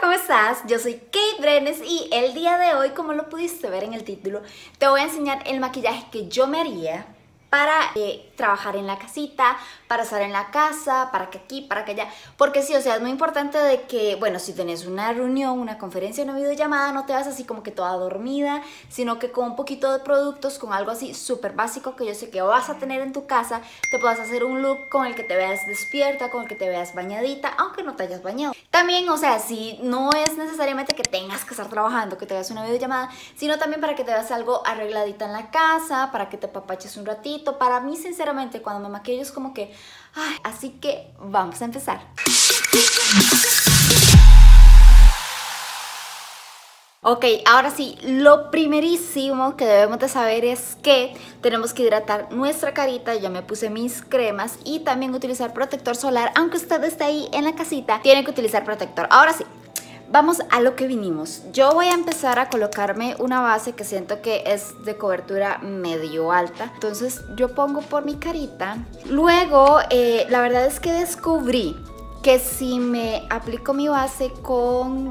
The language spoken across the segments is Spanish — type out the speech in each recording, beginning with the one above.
¿cómo estás? Yo soy Kate Brenes y el día de hoy, como lo pudiste ver en el título, te voy a enseñar el maquillaje que yo me haría para trabajar en la casita, para estar en la casa, para que aquí, para que allá. Porque sí, o sea, es muy importante de que, bueno, si tenés una reunión, una conferencia, una videollamada, no te vas así como que toda dormida, sino que con un poquito de productos, con algo así súper básico que yo sé que vas a tener en tu casa, te puedas hacer un look con el que te veas despierta, con el que te veas bañadita, aunque no te hayas bañado. También, o sea, si no es necesariamente que tengas que estar trabajando, que te hagas una videollamada, sino también para que te veas algo arregladita en la casa, para que te papaches un ratito. Para mí, sinceramente, cuando me maquillo es como que... ay, así que vamos a empezar. Ok, ahora sí, lo primerísimo que debemos de saber es que tenemos que hidratar nuestra carita. Ya me puse mis cremas y también utilizar protector solar. Aunque usted esté ahí en la casita, tiene que utilizar protector. Ahora sí, vamos a lo que vinimos. Yo voy a empezar a colocarme una base que siento que es de cobertura medio alta. Entonces yo pongo por mi carita. Luego, la verdad es que descubrí que si me aplico mi base con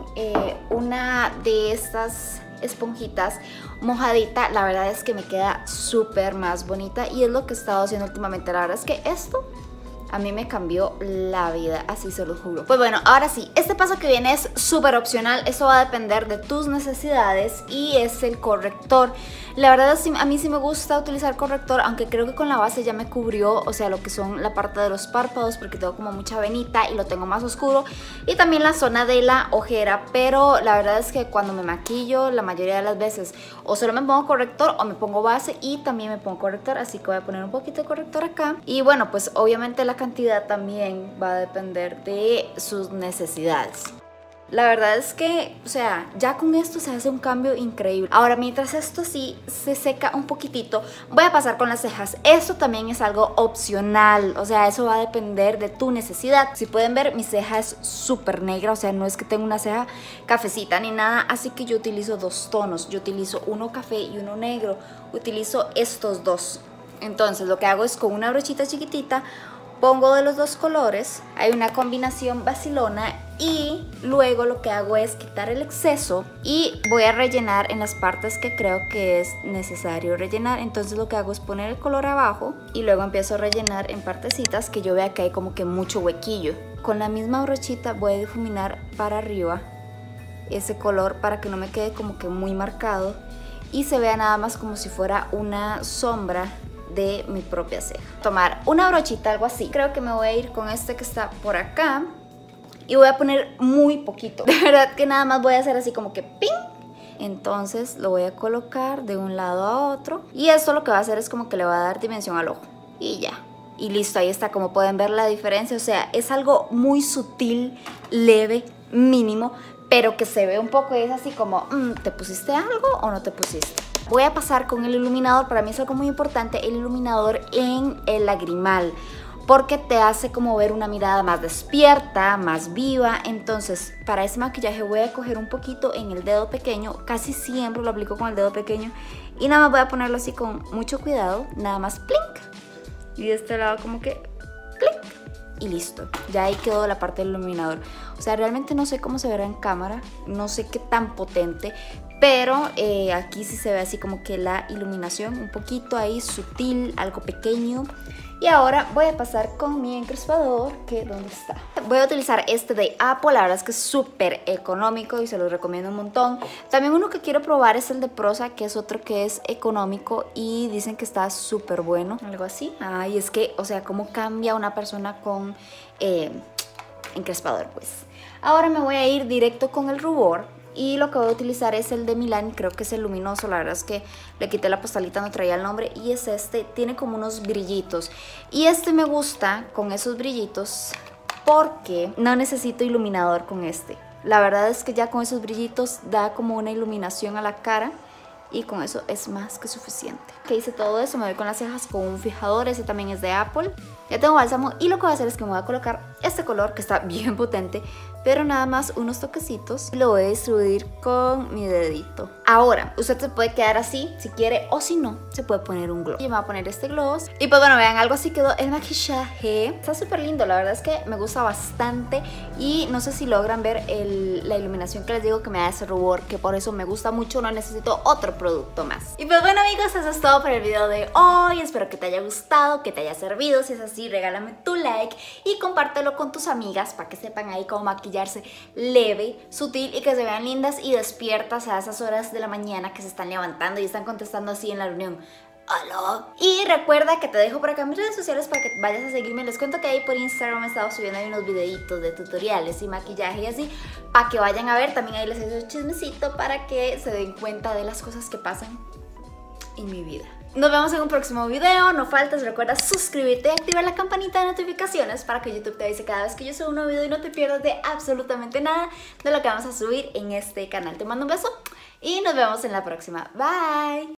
una de estas esponjitas mojadita, la verdad es que me queda súper más bonita y es lo que he estado haciendo últimamente. La verdad es que esto a mí me cambió la vida, así se lo juro. Pues bueno, ahora sí, este paso que viene es súper opcional. Eso va a depender de tus necesidades y es el corrector. La verdad es que a mí sí me gusta utilizar corrector, aunque creo que con la base ya me cubrió, o sea, lo que son la parte de los párpados, porque tengo como mucha venita y lo tengo más oscuro, y también la zona de la ojera. Pero la verdad es que cuando me maquillo, la mayoría de las veces o solo me pongo corrector o me pongo base y también me pongo corrector, así que voy a poner un poquito de corrector acá. Y bueno, pues obviamente la cantidad también va a depender de sus necesidades. La verdad es que, o sea, ya con esto se hace un cambio increíble. Ahora, mientras esto sí se seca un poquitito, voy a pasar con las cejas. Esto también es algo opcional, o sea, eso va a depender de tu necesidad. Si pueden ver, mi ceja es súper negra, o sea, no es que tenga una ceja cafecita ni nada, así que yo utilizo dos tonos. Yo utilizo uno café y uno negro. Utilizo estos dos. Entonces, lo que hago es con una brochita chiquitita, pongo de los dos colores, hay una combinación vacilona y luego lo que hago es quitar el exceso y voy a rellenar en las partes que creo que es necesario rellenar. Entonces lo que hago es poner el color abajo y luego empiezo a rellenar en partecitas que yo vea que hay como que mucho huequillo. Con la misma brochita voy a difuminar para arriba ese color para que no me quede como que muy marcado y se vea nada más como si fuera una sombra de mi propia ceja. Tomar una brochita, algo así. Creo que me voy a ir con este que está por acá y voy a poner muy poquito. De verdad que nada más voy a hacer así como que ¡ping! Entonces lo voy a colocar de un lado a otro y esto lo que va a hacer es como que le va a dar dimensión al ojo y ya. Y listo, ahí está, como pueden ver la diferencia. O sea, es algo muy sutil, leve, mínimo, pero que se ve un poco y es así como ¿te pusiste algo o no te pusiste? Voy a pasar con el iluminador. Para mí es algo muy importante el iluminador en el lagrimal, porque te hace como ver una mirada más despierta, más viva. Entonces, para ese maquillaje voy a coger un poquito en el dedo pequeño. Casi siempre lo aplico con el dedo pequeño y nada más voy a ponerlo así con mucho cuidado, nada más plink. Y de este lado como que plink. Y listo, ya ahí quedó la parte del iluminador. O sea, realmente no sé cómo se verá en cámara, no sé qué tan potente, pero aquí sí se ve así como que la iluminación un poquito ahí sutil, algo pequeño. Y ahora voy a pasar con mi encrespador, que ¿dónde está? Voy a utilizar este de Apple, la verdad es que es súper económico y se los recomiendo un montón. También uno que quiero probar es el de Prosa, que es otro que es económico y dicen que está súper bueno. Algo así. Ay, es que, o sea, cómo cambia una persona con encrespador, pues. Ahora me voy a ir directo con el rubor. Y lo que voy a utilizar es el de Milani, creo que es el luminoso. La verdad es que le quité la postalita, no traía el nombre. Y es este, tiene como unos brillitos. Y este me gusta con esos brillitos porque no necesito iluminador con este. La verdad es que ya con esos brillitos da como una iluminación a la cara y con eso es más que suficiente. Que hice todo eso, me voy con las cejas con un fijador, ese también es de Apple. Ya tengo bálsamo y lo que voy a hacer es que me voy a colocar este color que está bien potente, pero nada más unos toquecitos. Lo voy a distribuir con mi dedito. Ahora, usted se puede quedar así si quiere, o si no, se puede poner un gloss. Yo me voy a poner este gloss. Y pues bueno, vean, algo así quedó el maquillaje. Está súper lindo, la verdad es que me gusta bastante. Y no sé si logran ver la iluminación que les digo que me da ese rubor, que por eso me gusta mucho, no necesito otro producto más. Y pues bueno amigos, eso es todo por el video de hoy. Espero que te haya gustado, que te haya servido. Si es así, regálame tu like y compártelo con tus amigas para que sepan ahí cómo maquillarse leve, sutil y que se vean lindas y despiertas a esas horas de la mañana que se están levantando y están contestando así en la reunión. ¡Hola! Y recuerda que te dejo por acá mis redes sociales para que vayas a seguirme. Les cuento que ahí por Instagram he estado subiendo ahí unos videitos de tutoriales y maquillaje y así, para que vayan a ver. También ahí les he hecho chismecito para que se den cuenta de las cosas que pasan en mi vida. Nos vemos en un próximo video. No faltes, recuerda suscribirte y activar la campanita de notificaciones para que YouTube te avise cada vez que yo subo un nuevo video y no te pierdas de absolutamente nada de lo que vamos a subir en este canal. Te mando un beso y nos vemos en la próxima. Bye.